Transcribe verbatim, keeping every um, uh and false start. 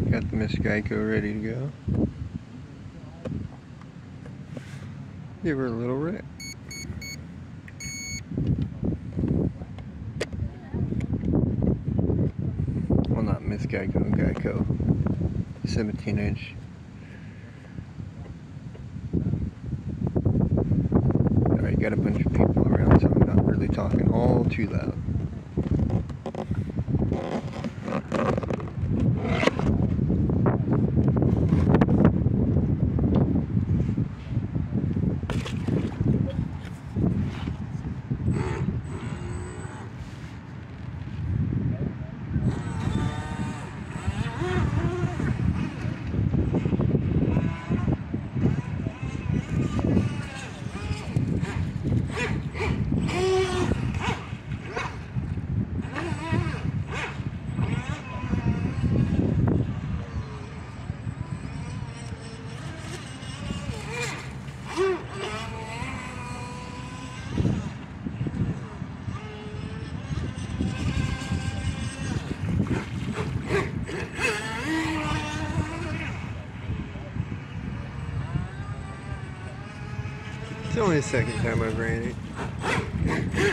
Got the Miss Geico ready to go. Give her a little rip. Well, not Miss Geico, Geico. seventeen inch. Alright, got a bunch of people around, so I'm not really talking all too loud. It's only the second time I've ran it.